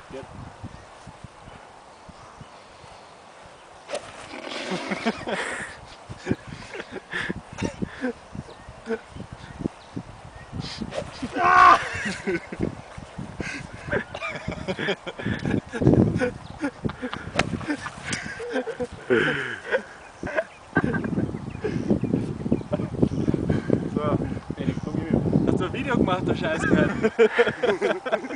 Jetzt. Ah! So, Erik, komm hier. Hast du ein Video gemacht, der Scheißkerl?